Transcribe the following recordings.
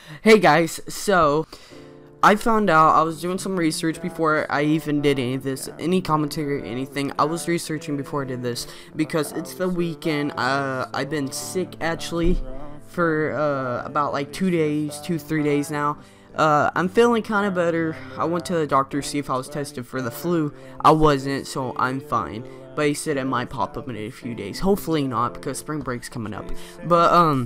Hey guys, so I found out I was doing some research before I even did any of this, any commentary or anything. I was researching before I did this because it's the weekend. I've been sick actually for about like 2 days, 3 days now. I'm feeling kind of better. I went to the doctor to see if I was tested for the flu. I wasn't, so I'm fine. But he said it might pop up in a few days. Hopefully not, because spring break's coming up. But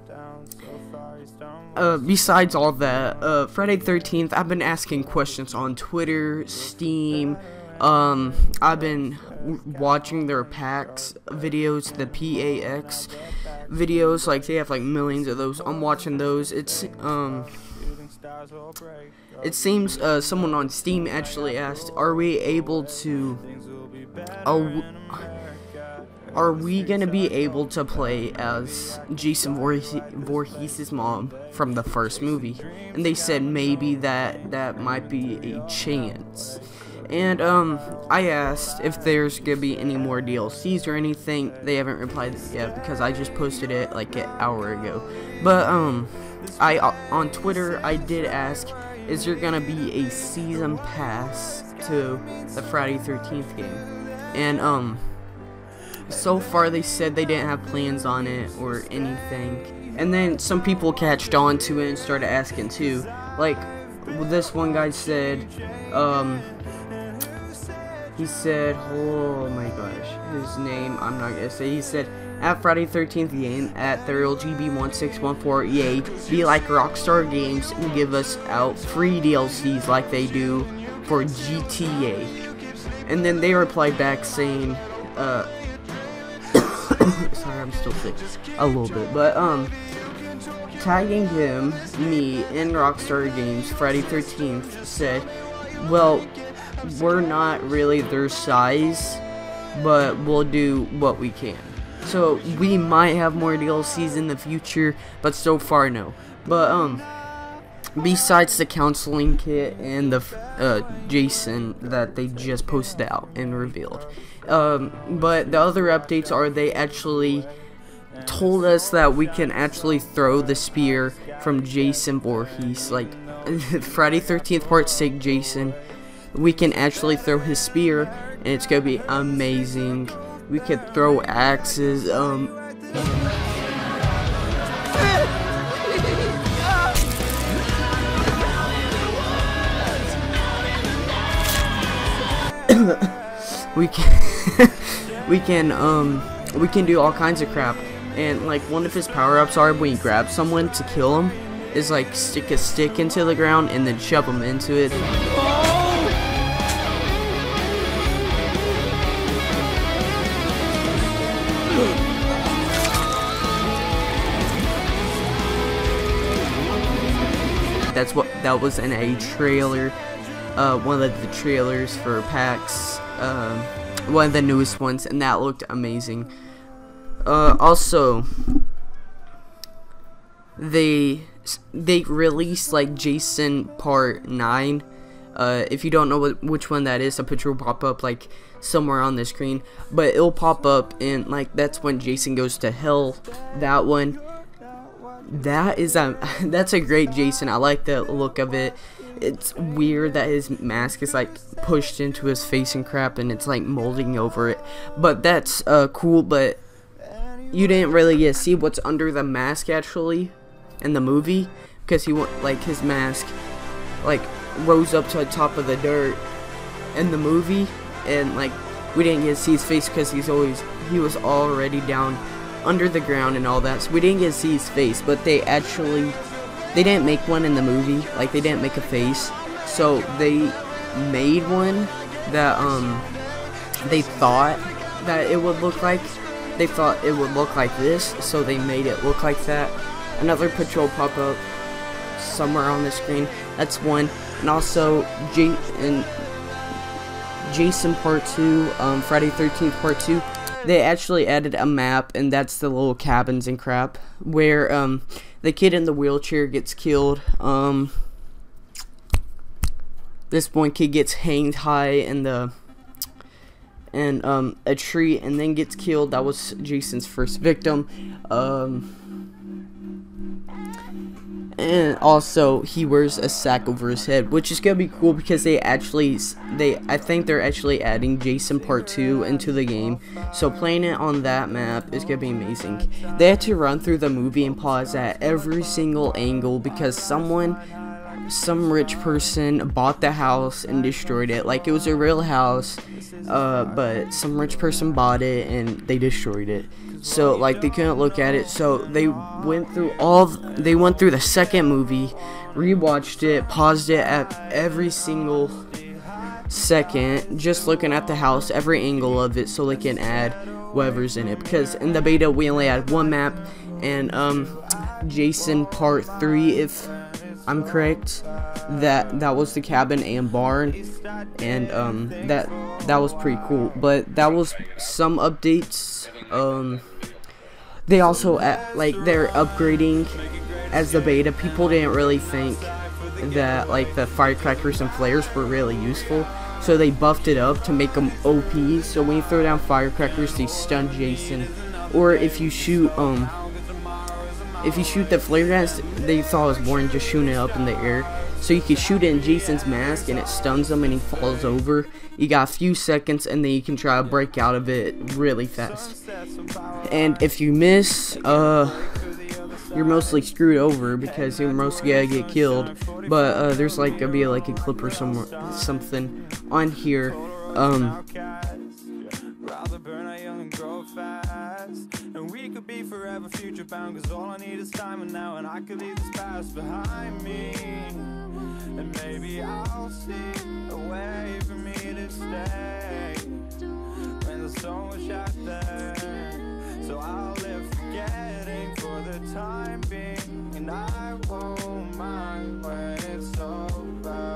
besides all that, Friday 13th, I've been asking questions on Twitter, Steam. I've been watching their PAX videos, the PAX videos. Like, they have like millions of those. I'm watching those. It seems someone on Steam actually asked, are we gonna be able to play as Jason Vorhees' mom from the first movie? And they said maybe that might be a chance. And I asked if there's gonna be any more DLCs or anything. They haven't replied yet because I just posted it like an hour ago. But on Twitter I did ask, is there gonna be a season pass to the Friday 13th game? And so far they said they didn't have plans on it or anything. And then some people catched on to it and started asking too. Like, this one guy said, he said, oh my gosh, his name I'm not gonna say. He said, at Friday 13th game at the real GB1614 EA, be like Rockstar Games and give us out free DLCs like they do for GTA. And then they replied back saying, sorry, I'm still sick a little bit, but tagging him, me, and Rockstar Games, Friday 13th, said, well, we're not really their size, but we'll do what we can. So we might have more DLCs in the future, but so far no. But besides the counseling kit and the Jason that they just posted out and revealed, but the other updates are they actually told us that we can actually throw the spear from Jason Voorhees, like Friday 13th Part 6 Jason. We can actually throw his spear, and it's gonna be amazing. We could throw axes. we can do all kinds of crap. And like, one of his power-ups are when you grab someone to kill him is like stick a stick into the ground and then shove them into it. That was in a trailer, one of the trailers for PAX, one of the newest ones, and that looked amazing. Also, they released like Jason Part 9. If you don't know which one that is, a picture will pop up like somewhere on the screen, but it'll pop up, and like that's when Jason goes to hell. That one. That's a great Jason. I like the look of it. It's weird that his mask is like pushed into his face and crap, and it's like molding over it. But that's cool. But you didn't really get to see what's under the mask actually in the movie, because his mask like rose up to the top of the dirt in the movie, and like we didn't get to see his face because he was already down under the ground and all that, so we didn't get to see his face. But they didn't make one in the movie, like they didn't make a face, so they made one that they thought that it would look like. They thought it would look like this, so they made it look like that. Another picture will pop up somewhere on the screen. That's one. And also Jason Part 2, Friday 13th Part 2, they actually added a map, and that's the little cabins and crap where the kid in the wheelchair gets killed. This one kid gets hanged high in a tree and then gets killed. That was Jason's first victim. And also he wears a sack over his head, which is gonna be cool because I think they're actually adding Jason Part 2 into the game, so playing it on that map is gonna be amazing. They had to run through the movie and pause at every single angle because some rich person bought the house and destroyed it. Like, it was a real house, but some rich person bought it and they destroyed it. So, like, they couldn't look at it, so they went through the second movie, rewatched it, paused it at every single second, just looking at the house, every angle of it, so they can add whoever's in it. Because in the beta, we only had one map, and, Jason Part 3, if I'm correct, that was the cabin and barn, and, that was pretty cool. But that was some updates. They also, they're upgrading as the beta. People didn't really think that, like, the firecrackers and flares were really useful, so they buffed it up to make them OP. So when you throw down firecrackers, they stun Jason, or if you shoot the flare guns, they thought it was boring just shooting it up in the air. So you can shoot it in Jason's mask and it stuns him and he falls over. You got a few seconds and then you can try to break out of it really fast. And if you miss, you're mostly screwed over because you're mostly gonna get killed. But there's like gonna be like a clip or something on here. And we could be forever future bound, cause all I need is time and now, and I could leave this past behind me, and maybe I'll see a way for me to stay when there's so much out there. So I'll live forgetting for the time being, and I won't mind when it's over.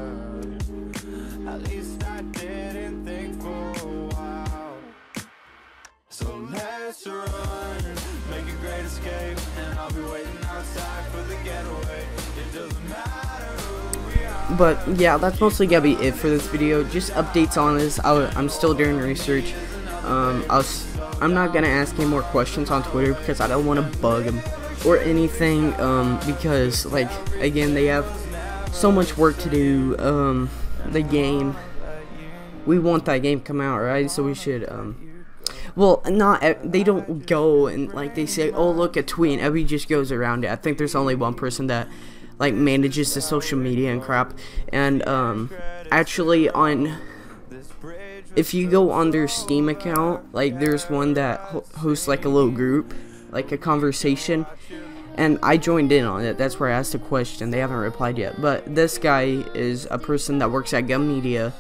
At least I didn't think for a while. So let's run, make a great escape, and I'll be waiting outside for the getaway. It doesn't matter who we are. But yeah, that's mostly gonna be it for this video. Just updates on this. I'm still doing research. I'm not gonna ask any more questions on Twitter because I don't want to bug them or anything. Because, like, again, they have so much work to do. The game, we want that game to come out, right? So we should well, they don't go and, like, they say, oh, look, a tweet, and everybody just goes around it. I think there's only one person that, like, manages the social media and crap. And actually, if you go on their Steam account, like, there's one that hosts, like, a little group, like a conversation, and I joined in on it. That's where I asked a question. They haven't replied yet, but this guy is a person that works at Gun Media.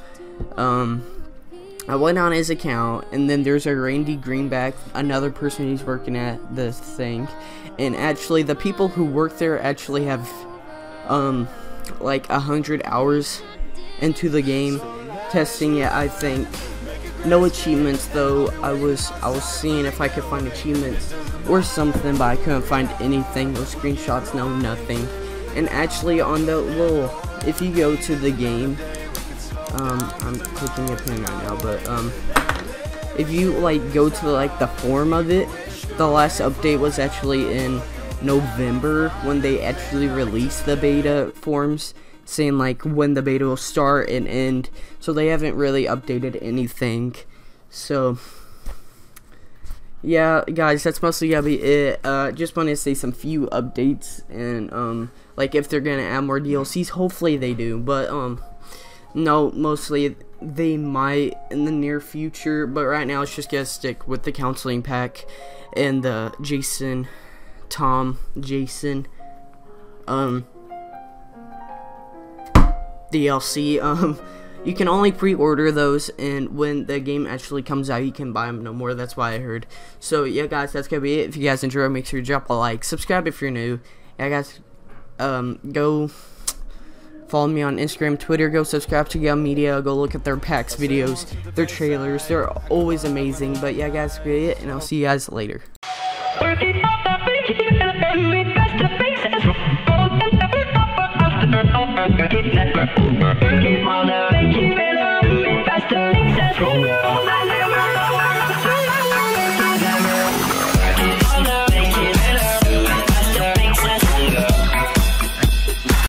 I went on his account, and then there's a Randy Greenback, another person who's working at this thing, and actually the people who work there actually have like 100 hours into the game testing it. I think no achievements though. I was seeing if I could find achievements or something, but I couldn't find anything. No screenshots, no nothing. And actually on the little, if you go to the game, I'm clicking a pin right now, but if you, like, go to, like, the form of it, the last update was actually in November when they actually released the beta forms, saying, like, when the beta will start and end. So they haven't really updated anything. So yeah, guys, that's mostly gonna be it. Just wanted to say some few updates, and like, if they're gonna add more DLCs, hopefully they do, but no, mostly they might in the near future, but right now it's just gonna stick with the counseling pack and the Jason DLC. You can only pre-order those, and when the game actually comes out, you can buy them no more. That's why I heard. So yeah, guys, that's gonna be it. If you guys enjoyed, make sure you drop a like, subscribe if you're new. Yeah, guys, go follow me on Instagram, Twitter. Go subscribe to Gun Media. Go look at their packs videos, their trailers. They're always amazing. But yeah, guys, that's it, and I'll see you guys later. Mother.